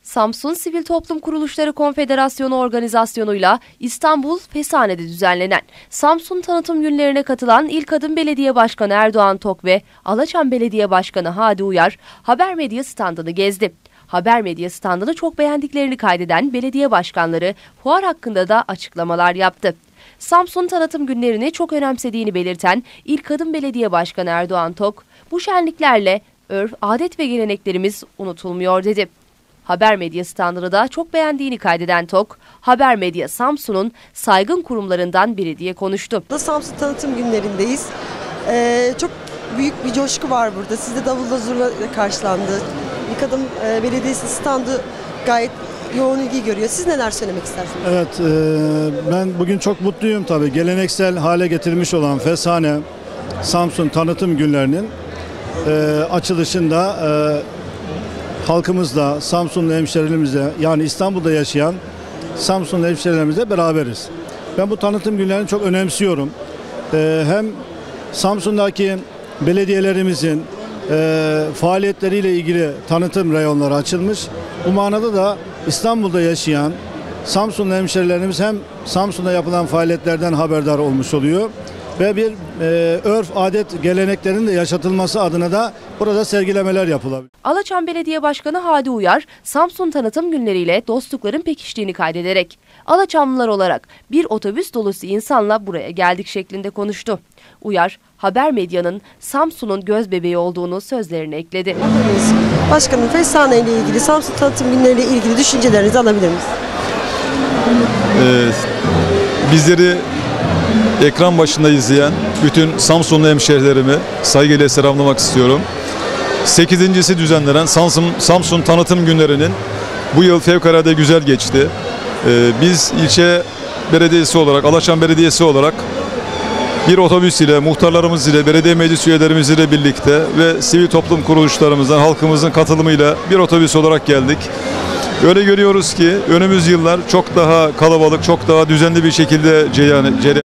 Samsun Sivil Toplum Kuruluşları Konfederasyonu organizasyonuyla İstanbul Fesane'de düzenlenen Samsun Tanıtım Günlerine katılan İl Kadın Belediye Başkanı Erdoğan Tok ve Alaçam Belediye Başkanı Hadi Uyar haber medya standını gezdi. Haber medya standını çok beğendiklerini kaydeden belediye başkanları fuar hakkında da açıklamalar yaptı. Samsun Tanıtım Günlerini çok önemsediğini belirten İl Kadın Belediye Başkanı Erdoğan Tok, bu şenliklerle örf, adet ve geleneklerimiz unutulmuyor dedi. Haber medya standını da çok beğendiğini kaydeden Tok, Haber Medya Samsun'un saygın kurumlarından biri diye konuştu. Samsun Tanıtım Günlerindeyiz. Çok büyük bir coşku var burada. Sizde davulla zurna karşılandı. İl Kadın Belediyesi standı gayet yoğun ilgi görüyor. Siz neler söylemek istersiniz? Evet, ben bugün çok mutluyum tabii. Geleneksel hale getirmiş olan Fesane Samsun Tanıtım Günlerinin açılışında halkımızla, Samsunlu hemşehrilerimizle, yani İstanbul'da yaşayan Samsunlu hemşehrilerimizle beraberiz. Ben bu tanıtım günlerini çok önemsiyorum. Hem Samsun'daki belediyelerimizin faaliyetleriyle ilgili tanıtım reyonları açılmış. Bu manada da İstanbul'da yaşayan Samsunlu hemşehrilerimiz hem Samsun'da yapılan faaliyetlerden haberdar olmuş oluyor ve bir örf, adet, geleneklerin de yaşatılması adına da burada sergilemeler yapılabilir. Alaçam Belediye Başkanı Hadi Uyar, Samsun Tanıtım Günleriyle dostlukların pekiştiğini kaydederek, Alaçamlılar olarak bir otobüs dolusu insanla buraya geldik şeklinde konuştu. Uyar, haber medyanın Samsun'un gözbebeği olduğunu sözlerine ekledi. Başkanım, Fesane ile ilgili, Samsun Tanıtım Günleri ile ilgili düşüncelerinizi alabilir miyiz? Bizleri ekran başında izleyen bütün Samsunlu hemşehrilerimi saygıyla selamlamak istiyorum. 8.'si düzenlenen Samsun Tanıtım Günleri'nin bu yıl fevkalade güzel geçti. Biz ilçe belediyesi olarak, Alaçam Belediyesi olarak bir otobüs ile, muhtarlarımız ile, belediye meclis üyelerimiz ile birlikte ve sivil toplum kuruluşlarımızdan, halkımızın katılımıyla bir otobüs olarak geldik. Öyle görüyoruz ki önümüz yıllar çok daha kalabalık, çok daha düzenli bir şekilde cereyan